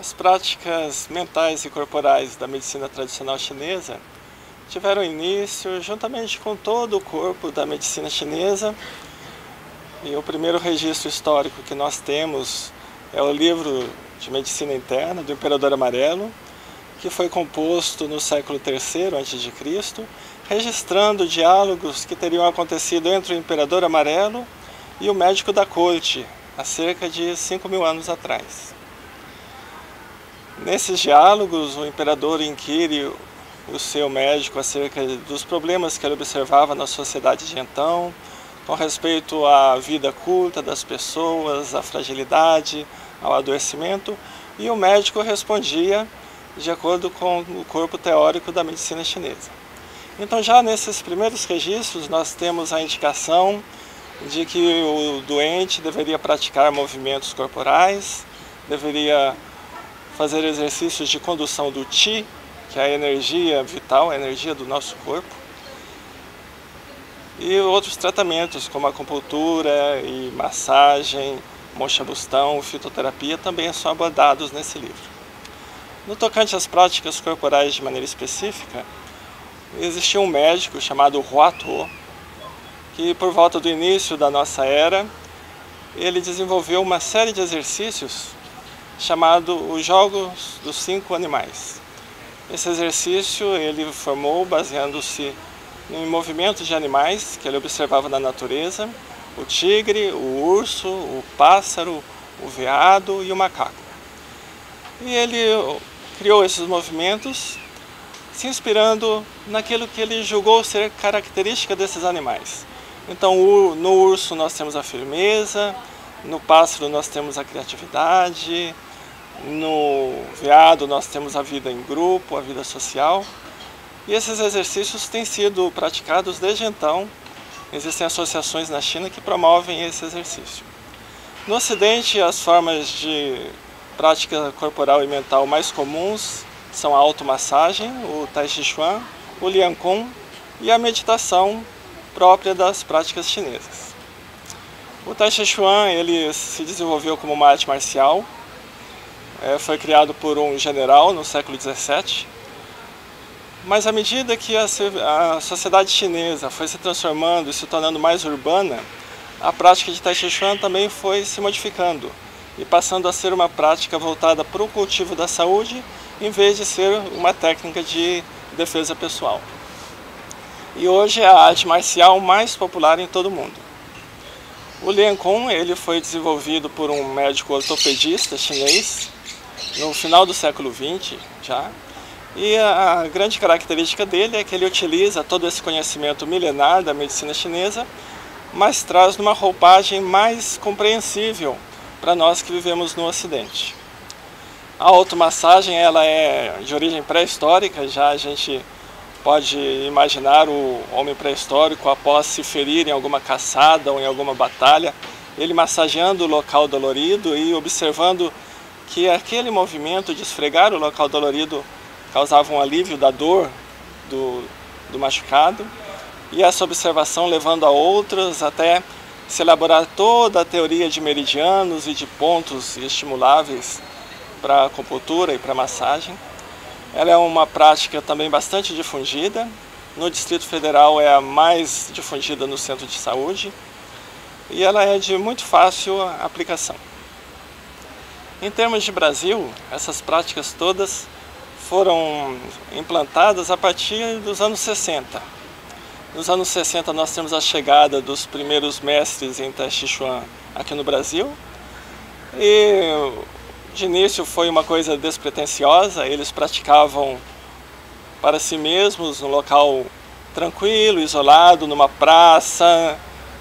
As práticas mentais e corporais da medicina tradicional chinesa tiveram início juntamente com todo o corpo da medicina chinesa, e o primeiro registro histórico que nós temos é o livro de medicina interna do Imperador Amarelo, que foi composto no século III a.C., registrando diálogos que teriam acontecido entre o Imperador Amarelo e o médico da corte, há cerca de 5.000 anos atrás. Nesses diálogos, o imperador inquire o seu médico acerca dos problemas que ele observava na sociedade de então, com respeito à vida curta das pessoas, à fragilidade, ao adoecimento, e o médico respondia de acordo com o corpo teórico da medicina chinesa. Então, já nesses primeiros registros, nós temos a indicação de que o doente deveria praticar movimentos corporais, deveria fazer exercícios de condução do Qi, que é a energia vital, a energia do nosso corpo, e outros tratamentos como acupuntura e massagem, moxabustão, fitoterapia também são abordados nesse livro. No tocante às práticas corporais de maneira específica, existia um médico chamado Hua Tuo, que por volta do início da nossa era, ele desenvolveu uma série de exercícios chamado os Jogos dos 5 Animais. Esse exercício ele formou baseando-se em movimentos de animais que ele observava na natureza: o tigre, o urso, o pássaro, o veado e o macaco. E ele criou esses movimentos se inspirando naquilo que ele julgou ser característica desses animais. Então, no urso nós temos a firmeza, no pássaro nós temos a criatividade, no veado nós temos a vida em grupo, a vida social. E esses exercícios têm sido praticados desde então. Existem associações na China que promovem esse exercício. No Ocidente, as formas de prática corporal e mental mais comuns são a automassagem, o Tai Chi Chuan, o Lian Kun e a meditação própria das práticas chinesas. O Tai Chi Chuan ele se desenvolveu como uma arte marcial, foi criado por um general no século XVII, mas à medida que a sociedade chinesa foi se transformando e se tornando mais urbana, a prática de Tai Chi Chuan também foi se modificando e passando a ser uma prática voltada para o cultivo da saúde, em vez de ser uma técnica de defesa pessoal. E hoje é a arte marcial mais popular em todo o mundo. O Lian Kun ele foi desenvolvido por um médico ortopedista chinês no final do século XX já. E a grande característica dele é que ele utiliza todo esse conhecimento milenar da medicina chinesa, mas traz numa roupagem mais compreensível para nós que vivemos no Ocidente. A automassagem ela é de origem pré-histórica, já a gente pode imaginar o homem pré-histórico após se ferir em alguma caçada ou em alguma batalha, ele massageando o local dolorido e observando que aquele movimento de esfregar o local dolorido causava um alívio da dor do machucado, e essa observação levando a outras até se elaborar toda a teoria de meridianos e de pontos estimuláveis para a acupuntura e para a massagem. Ela é uma prática também bastante difundida. No Distrito Federal é a mais difundida no centro de saúde e ela é de muito fácil aplicação. Em termos de Brasil, essas práticas todas foram implantadas a partir dos anos 60. Nos anos 60 nós temos a chegada dos primeiros mestres em Tai Chi Chuan aqui no Brasil. E de início foi uma coisa despretensiosa, eles praticavam para si mesmos, num local tranquilo, isolado, numa praça,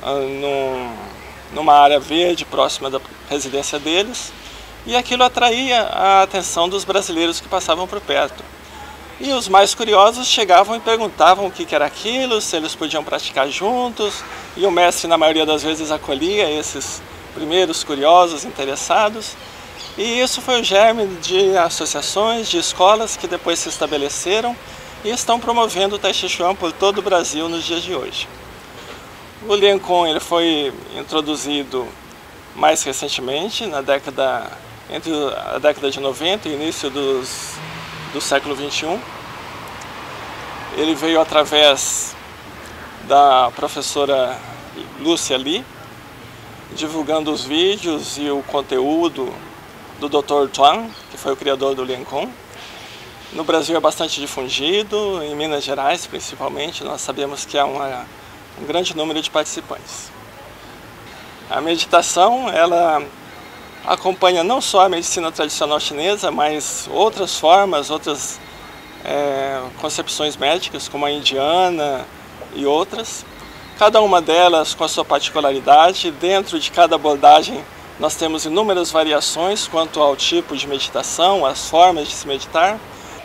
numa área verde próxima da residência deles. E aquilo atraía a atenção dos brasileiros que passavam por perto. E os mais curiosos chegavam e perguntavam o que era aquilo, se eles podiam praticar juntos, e o mestre, na maioria das vezes, acolhia esses primeiros curiosos, interessados. E isso foi o germe de associações, de escolas que depois se estabeleceram e estão promovendo o Tai Chi Chuan por todo o Brasil nos dias de hoje. O Lian Kun ele foi introduzido mais recentemente, na década entre a década de 90 e o início do século XXI. Ele veio através da professora Lúcia Li, divulgando os vídeos e o conteúdo do Dr. Chuang, que foi o criador do Liancong. No Brasil é bastante difundido, em Minas Gerais principalmente, nós sabemos que há um grande número de participantes. A meditação, ela acompanha não só a medicina tradicional chinesa, mas outras formas, outras concepções médicas, como a indiana e outras. Cada uma delas com a sua particularidade. Dentro de cada abordagem nós temos inúmeras variações quanto ao tipo de meditação, as formas de se meditar.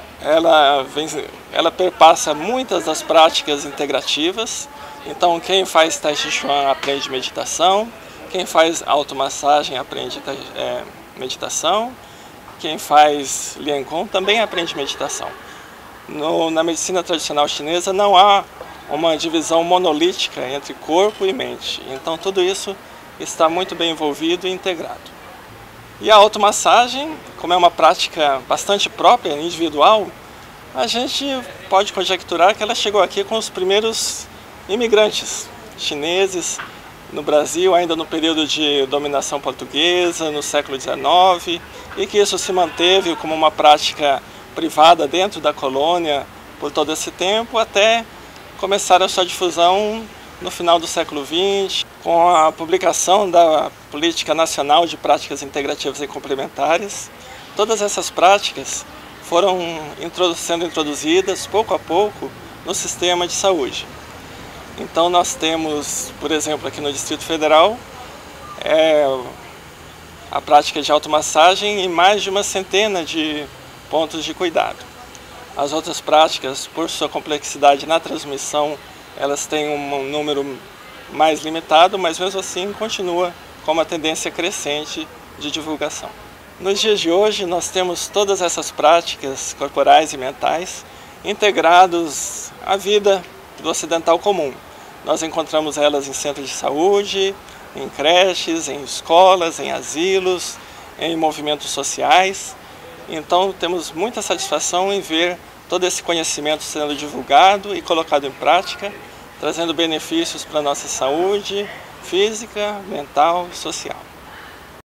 Ela perpassa muitas das práticas integrativas. Então quem faz Tai Chi Chuan aprende meditação, quem faz automassagem aprende meditação, quem faz Liancong também aprende meditação. Na medicina tradicional chinesa não há uma divisão monolítica entre corpo e mente. Então tudo isso está muito bem envolvido e integrado. E a automassagem, como é uma prática bastante própria, individual, a gente pode conjecturar que ela chegou aqui com os primeiros imigrantes chineses no Brasil, ainda no período de dominação portuguesa, no século XIX, e que isso se manteve como uma prática privada dentro da colônia por todo esse tempo, até começar a sua difusão no final do século XX, com a publicação da Política Nacional de Práticas Integrativas e Complementares. Todas essas práticas foram sendo introduzidas pouco a pouco no sistema de saúde. Então nós temos, por exemplo, aqui no Distrito Federal, a prática de automassagem em mais de uma centena de pontos de cuidado. As outras práticas, por sua complexidade na transmissão, elas têm um número mais limitado, mas mesmo assim continua com uma tendência crescente de divulgação. Nos dias de hoje nós temos todas essas práticas corporais e mentais integrados à vida do ocidental comum. Nós encontramos elas em centros de saúde, em creches, em escolas, em asilos, em movimentos sociais. Então temos muita satisfação em ver todo esse conhecimento sendo divulgado e colocado em prática, trazendo benefícios para a nossa saúde física, mental e social.